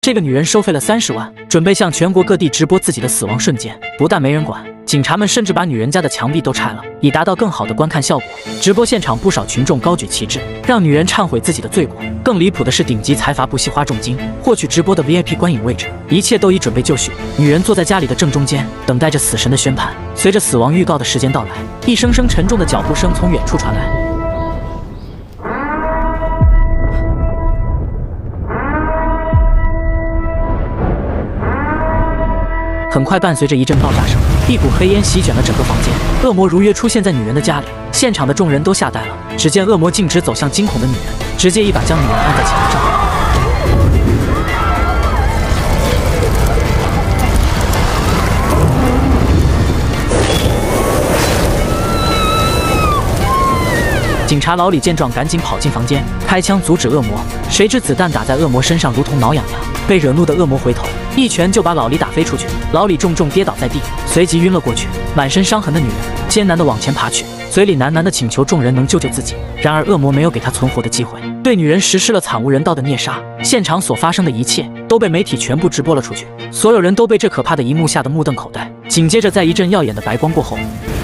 这个女人收费了30万，准备向全国各地直播自己的死亡瞬间，不但没人管，警察们甚至把女人家的墙壁都拆了，以达到更好的观看效果。直播现场不少群众高举旗帜，让女人忏悔自己的罪过。更离谱的是，顶级财阀不惜花重金获取直播的 VIP 观影位置，一切都已准备就绪。女人坐在家里的正中间，等待着死神的宣判。随着死亡预告的时间到来，一声声沉重的脚步声从远处传来。 很快，伴随着一阵爆炸声，一股黑烟席卷了整个房间。恶魔如约出现在女人的家里，现场的众人都吓呆了。只见恶魔径直走向惊恐的女人，直接一把将女人按在墙上。警察老李见状，赶紧跑进房间，开枪阻止恶魔。谁知子弹打在恶魔身上，如同挠痒痒。被惹怒的恶魔回头，一拳就把老李打飞出去。老李重重跌倒在地，随即晕了过去。满身伤痕的女人艰难地往前爬去，嘴里喃喃地请求众人能救救自己。然而恶魔没有给她存活的机会，对女人实施了惨无人道的虐杀。现场所发生的一切都被媒体全部直播了出去，所有人都被这可怕的一幕吓得目瞪口呆。紧接着，在一阵耀眼的白光过后，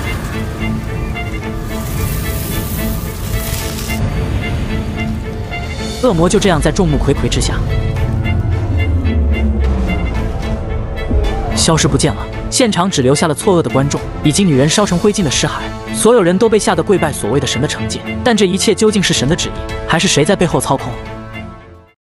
恶魔就这样在众目睽睽之下消失不见了，现场只留下了错愕的观众以及女人烧成灰烬的尸骸。所有人都被吓得跪拜所谓的神的惩戒，但这一切究竟是神的旨意，还是谁在背后操控？